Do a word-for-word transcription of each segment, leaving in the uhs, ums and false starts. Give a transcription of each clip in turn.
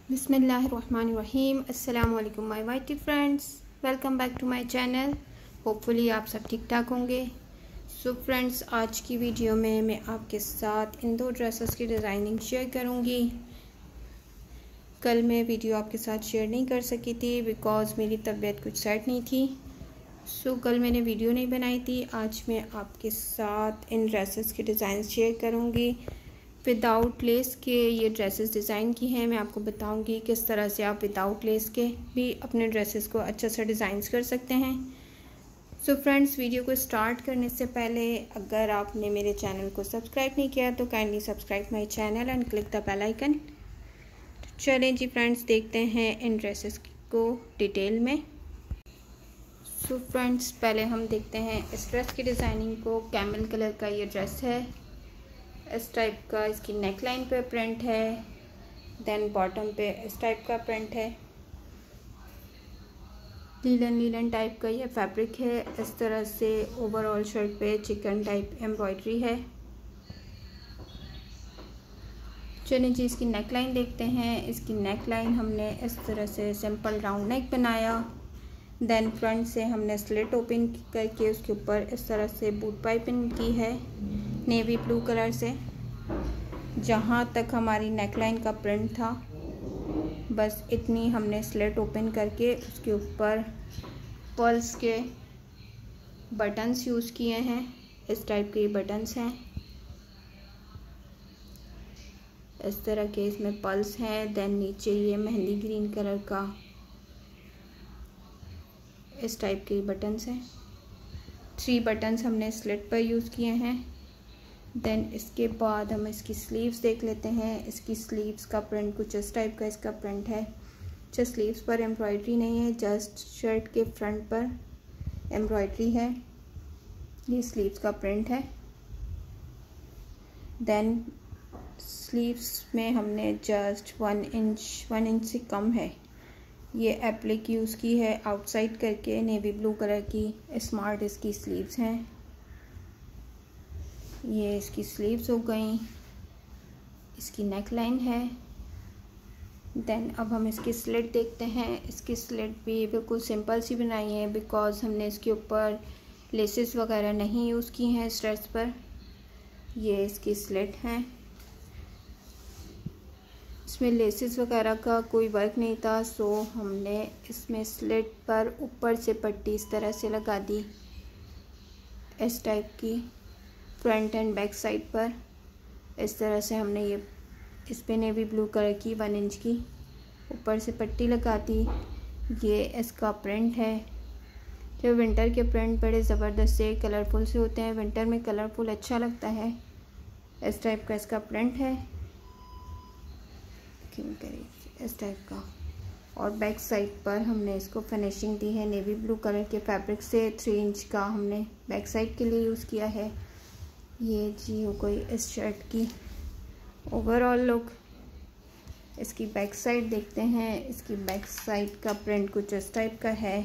बिस्मिल्लाहिर्रहमानिर्रहीम। अस्सलाम वालेकुम माय वाइटी friends, welcome back to my channel. Hopefully आप सब ठीक ठाक होंगे। सो फ्रेंड्स, आज की वीडियो में मैं आपके साथ इन दो ड्रेसेस की डिज़ाइनिंग शेयर करूंगी। कल मैं वीडियो आपके साथ शेयर नहीं कर सकी थी बिकॉज़ मेरी तबीयत कुछ सेट नहीं थी। सो कल मैंने वीडियो नहीं बनाई थी। आज मैं आपके साथ इन ड्रेसेस के डिज़ाइन शेयर करूंगी। विदाउट लेस के ये ड्रेसेस डिज़ाइन की हैं। मैं आपको बताऊंगी किस तरह से आप विदाउट लेस के भी अपने ड्रेसेस को अच्छा सा डिज़ाइंस कर सकते हैं। सो फ्रेंड्स, वीडियो को स्टार्ट करने से पहले अगर आपने मेरे चैनल को सब्सक्राइब नहीं किया तो kindly subscribe my channel and click the bell icon. चलें जी फ्रेंड्स, देखते हैं इन ड्रेसेस को डिटेल में। सो फ्रेंड्स, पहले हम देखते हैं इस ड्रेस की डिज़ाइनिंग को। कैमल कलर का ये ड्रेस है, इस टाइप का इसकी नेक लाइन पे प्रिंट है, देन बॉटम पे इस टाइप का प्रिंट है। लीलन लीलन टाइप का ये फैब्रिक है। इस तरह से ओवरऑल शर्ट पे चिकन टाइप एम्ब्रॉयडरी है। चलिए जी, इसकी नेक लाइन देखते हैं। इसकी नेक लाइन हमने इस तरह से सिंपल राउंड नेक बनाया। देन फ्रंट से हमने स्लिट ओपन करके उसके ऊपर इस तरह से बूट पाइपिंग की है नेवी ब्लू कलर से। जहाँ तक हमारी नेकलाइन का प्रिंट था बस इतनी हमने स्लिट ओपन करके उसके ऊपर पर्ल्स के बटन्स यूज़ किए हैं। इस टाइप के बटन्स हैं, इस तरह के इसमें पर्ल्स हैं। देन नीचे ये मेहंदी ग्रीन कलर का इस टाइप के बटन्स हैं। थ्री बटन्स हमने स्लिट पर यूज़ किए हैं। देन इसके बाद हम इसकी स्लीव्स देख लेते हैं। इसकी स्लीव्स का प्रिंट कुछ इस टाइप का इसका प्रिंट है। जस्ट स्लीव्स पर एम्ब्रॉयडरी नहीं है, जस्ट शर्ट के फ्रंट पर एम्ब्रॉयडरी है। ये स्लीव्स का प्रिंट है। देन स्लीव्स में हमने just one inch one inch से कम है ये एप्लिक यूज़ की है आउटसाइड करके। नेवी ब्लू कलर की स्मार्ट इसकी स्लीव्स हैं। ये इसकी स्लीव्स हो गई, इसकी नेक लाइन है। देन अब हम इसकी स्लिट देखते हैं। इसकी स्लिट भी बिल्कुल सिंपल सी बनाई है बिकॉज़ हमने इसके ऊपर लेसेस वगैरह नहीं यूज़ की हैं इस ड्रेस पर। ये इसकी स्लिट हैं, इसमें लेसेस वगैरह का कोई वर्क नहीं था। सो हमने इसमें स्लिट पर ऊपर से पट्टी इस तरह से लगा दी इस टाइप की फ्रंट एंड बैक साइड पर। इस तरह से हमने ये इस पे नेवी ब्लू कलर की वन इंच की ऊपर से पट्टी लगा दी। ये इसका प्रिंट है। जो विंटर के प्रिंट बड़े ज़बरदस्त से कलरफुल से होते हैं, विंटर में कलरफुल अच्छा लगता है। इस टाइप का इसका प्रिंट है इस टाइप का। और बैक साइड पर हमने इसको फिनिशिंग दी है नेवी ब्लू कलर के फैब्रिक से। थ्री इंच का हमने बैक साइड के लिए यूज़ किया है। ये जी हो कोई इस शर्ट की ओवरऑल लुक। इसकी बैक साइड देखते हैं। इसकी बैक साइड का प्रिंट कुछ इस टाइप का है।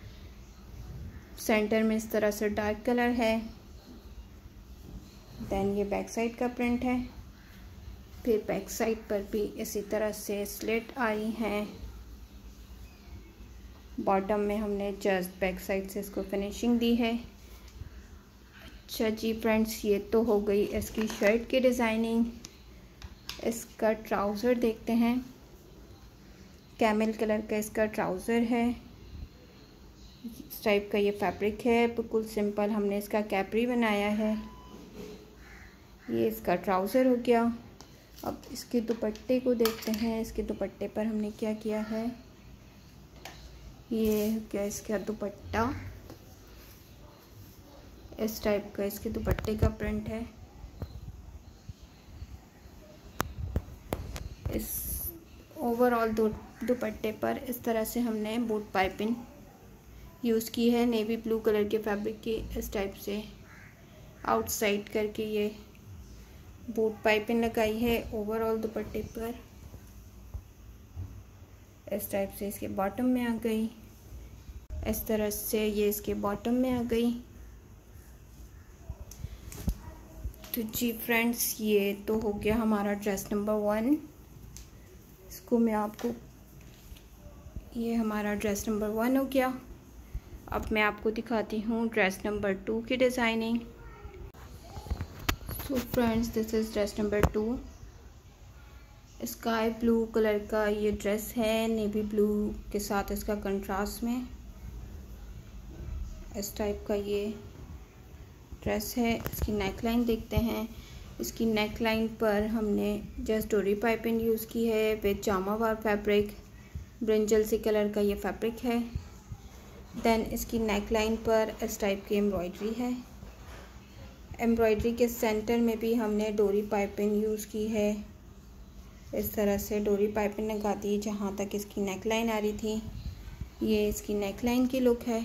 सेंटर में इस तरह से डार्क कलर है। देन ये बैक साइड का प्रिंट है। फिर बैक साइड पर भी इसी तरह से स्लिट आई हैं। बॉटम में हमने जस्ट बैक साइड से इसको फिनिशिंग दी है। अच्छा जी फ्रेंड्स, ये तो हो गई इसकी शर्ट की डिज़ाइनिंग। इसका ट्राउज़र देखते हैं। कैमल कलर का इसका ट्राउज़र है। इस टाइप का ये फैब्रिक है, बिल्कुल सिंपल हमने इसका कैपरी बनाया है। ये इसका ट्राउज़र हो गया। अब इसके दुपट्टे को देखते हैं। इसके दुपट्टे पर हमने क्या किया है, ये क्या इसका दुपट्टा इस टाइप का इसके दुपट्टे का प्रिंट है। इस ओवरऑल दो दुपट्टे पर इस तरह से हमने बूट पाइपिंग यूज़ की है नेवी ब्लू कलर के फैब्रिक की। इस टाइप से आउटसाइड करके ये बूट पाइपिंग लगाई है ओवरऑल दुपट्टे पर। इस टाइप से इसके बॉटम में आ गई। इस तरह से ये इसके बॉटम में आ गई। तो जी फ्रेंड्स, ये तो हो गया हमारा ड्रेस नंबर वन। इसको मैं आपको, ये हमारा ड्रेस नंबर वन हो गया। अब मैं आपको दिखाती हूँ ड्रेस नंबर टू की डिज़ाइनिंग। So friends, this is dress number two. Sky blue colour का ये ड्रेस है, नेवी ब्लू के साथ इसका कंट्रास्ट में इस टाइप का ये ड्रेस है। इसकी नेकलाइन देखते हैं। इसकी नेकलाइन पर हमने जस्ट डोरी पाइपिंग यूज़ की है विद जामावार फैब्रिक, ब्रिंजल सी कलर का ये फैब्रिक है। देन इसकी नेकलाइन पर इस टाइप की एम्ब्रॉयडरी है। एम्ब्रॉयडरी के सेंटर में भी हमने डोरी पाइपिंग यूज़ की है। इस तरह से डोरी पाइपिंग लगा दी जहाँ तक इसकी नेकलाइन आ रही थी। ये इसकी नेकलाइन की लुक है।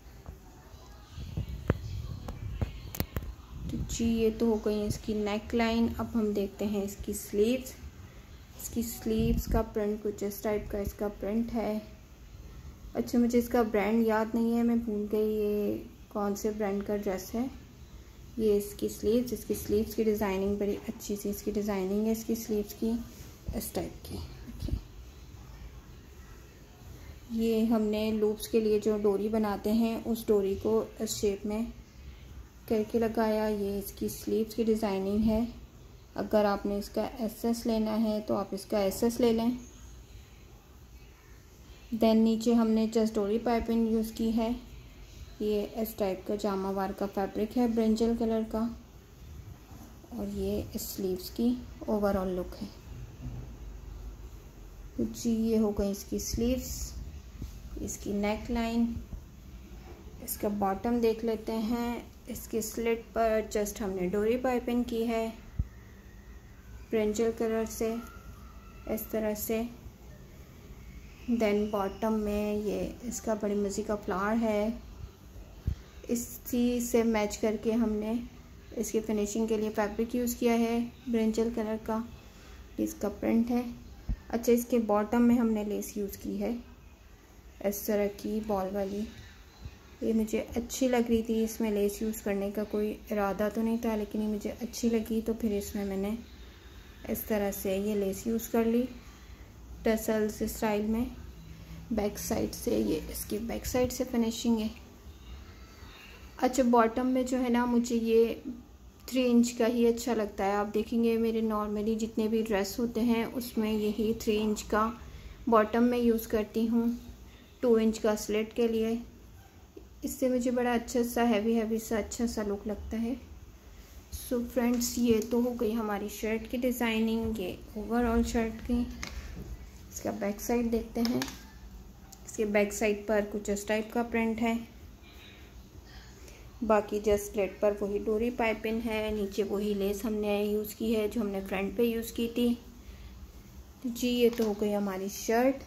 तो जी ये तो हो गई इसकी नेकलाइन। अब हम देखते हैं इसकी स्लीव्स। इसकी स्लीव्स का प्रिंट कुछ इस टाइप का इसका प्रिंट है। अच्छा, मुझे इसका ब्रांड याद नहीं है, मैं भूल गई ये कौन से ब्रांड का ड्रेस है। ये इसकी स्लीव्स, इसकी स्लीव्स की डिज़ाइनिंग बड़ी अच्छी सी इसकी डिज़ाइनिंग है इसकी स्लीव्स की इस टाइप की। देखिए, ये हमने लूप्स के लिए जो डोरी बनाते हैं उस डोरी को इस शेप में करके लगाया। ये इसकी स्लीव्स की डिज़ाइनिंग है। अगर आपने इसका एसएस लेना है तो आप इसका एसएस ले लें। देन नीचे हमने जस्ट डोरी पाइपिंग यूज़ की है। ये इस टाइप का जामावार का फैब्रिक है ब्रिंजल कलर का, और ये इस स्लीव्स की ओवरऑल लुक है। तो जी ये हो गई इसकी स्लीव्स, इसकी नेक लाइन। इसका बॉटम देख लेते हैं। इसकी स्लिट पर जस्ट हमने डोरी पाइपिंग की है ब्रिंजल कलर से इस तरह से। देन बॉटम में ये इसका बड़ी मज़े का फ्लावर है। इसी से मैच करके हमने इसकी फिनिशिंग के लिए फैब्रिक यूज़ किया है ब्रिंजल कलर का। इसका प्रिंट है। अच्छा, इसके बॉटम में हमने लेस यूज़ की है इस तरह की बॉल वाली। ये मुझे अच्छी लग रही थी, इसमें लेस यूज़ करने का कोई इरादा तो नहीं था, लेकिन ये मुझे अच्छी लगी तो फिर इसमें मैंने इस तरह से ये लेस यूज़ कर ली टसल्स स्टाइल में। बैक साइड से ये इसकी बैक साइड से फिनिशिंग है। अच्छा, बॉटम में जो है ना मुझे ये थ्री इंच का ही अच्छा लगता है। आप देखेंगे मेरे नॉर्मली जितने भी ड्रेस होते हैं उसमें यही थ्री इंच का बॉटम में यूज़ करती हूँ, टू इंच का स्लिट के लिए। इससे मुझे बड़ा अच्छा सा हैवी हैवी सा अच्छा सा लुक लगता है। सो so फ्रेंड्स, ये तो हो गई हमारी शर्ट की डिज़ाइनिंग, ये ओवरऑल शर्ट की। इसका बैक साइड देखते हैं। इसके बैक साइड पर कुछ इस टाइप का प्रिंट है। बाकी जस्ट स्लिट पर वही डोरी पाइपिंग है, नीचे वही लेस हमने यूज़ की है जो हमने फ्रंट पे यूज़ की थी। जी ये तो हो गई हमारी शर्ट।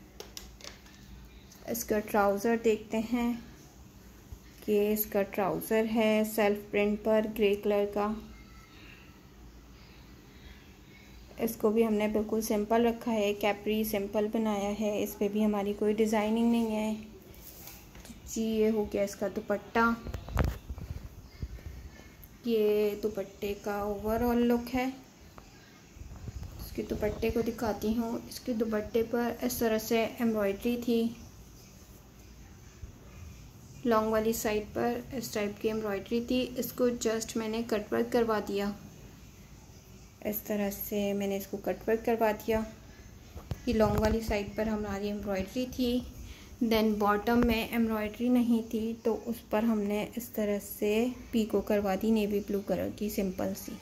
इसका ट्राउज़र देखते हैं कि इसका ट्राउज़र है सेल्फ प्रिंट पर ग्रे कलर का। इसको भी हमने बिल्कुल सिंपल रखा है, कैप्री सिंपल बनाया है। इस पे भी हमारी कोई डिज़ाइनिंग नहीं है। तो जी ये हो गया इसका दुपट्टा। ये दुपट्टे का ओवरऑल लुक है। इसके दुपट्टे को दिखाती हूँ। इसके दुपट्टे पर इस तरह से एम्ब्रॉयडरी थी, लॉन्ग वाली साइड पर इस टाइप की एम्ब्रॉयडरी थी। इसको जस्ट मैंने कट वर्क करवा दिया, इस तरह से मैंने इसको कट वर्क करवा दिया। ये लॉन्ग वाली साइड पर हमारी एम्ब्रॉयडरी थी। देन बॉटम में एम्ब्रॉयडरी नहीं थी तो उस पर हमने इस तरह से पीको करवा दी, नेवी ब्लू कलर की सिंपल सी।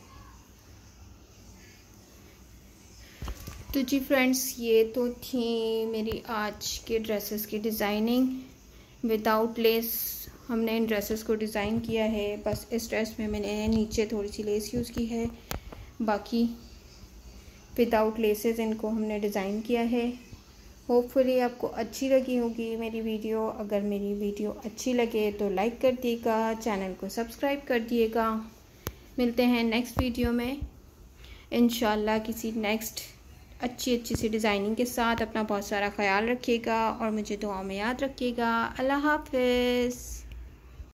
तो जी फ्रेंड्स, ये तो थी मेरी आज के ड्रेसेस की डिज़ाइनिंग। विदाउट लेस हमने इन ड्रेसेस को डिज़ाइन किया है। बस इस ड्रेस में मैंने नीचे थोड़ी सी लेस यूज़ की है, बाकी विदाउट लेसेस इनको हमने डिज़ाइन किया है। होपफुली आपको अच्छी लगी होगी मेरी वीडियो। अगर मेरी वीडियो अच्छी लगे तो लाइक कर दिएगा, चैनल को सब्सक्राइब कर दिएगा। मिलते हैं नेक्स्ट वीडियो में इंशाल्लाह किसी नेक्स्ट अच्छी अच्छी सी डिज़ाइनिंग के साथ। अपना बहुत सारा ख्याल रखिएगा और मुझे दुआ में याद रखिएगा। अल्लाह हाफ़िज़।